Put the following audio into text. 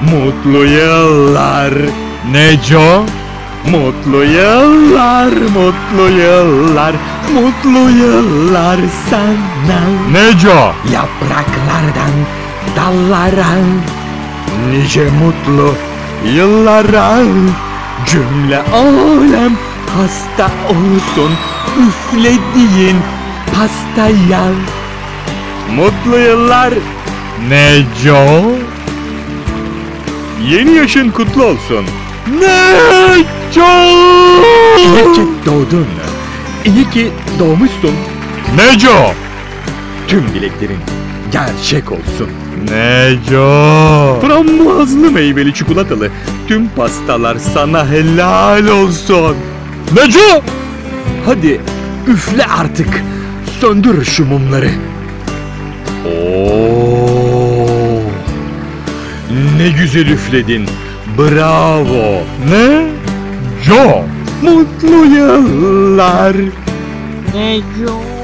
Mutlu yıllar. Neco? Mutlu yıllar, mutlu yıllar, mutlu yıllar sana. Neco? Yapraklardan dallara, nice mutlu yıllara. Cümle alem hasta olsun üflediğin pastaya. Mutlu yıllar. Neco? Yeni yaşın kutlu olsun. Neco? İyi ki doğdun. İyi ki doğmuşsun. Neco? Tüm dileklerin gerçek olsun. Neco? Frambuazlı meyveli çikolatalı tüm pastalar sana helal olsun. Neco? Hadi üfle artık. Söndür şu mumları. Oo! Ne güzel üfledin. Bravo. Neco? Mutlu yıllar. Neco?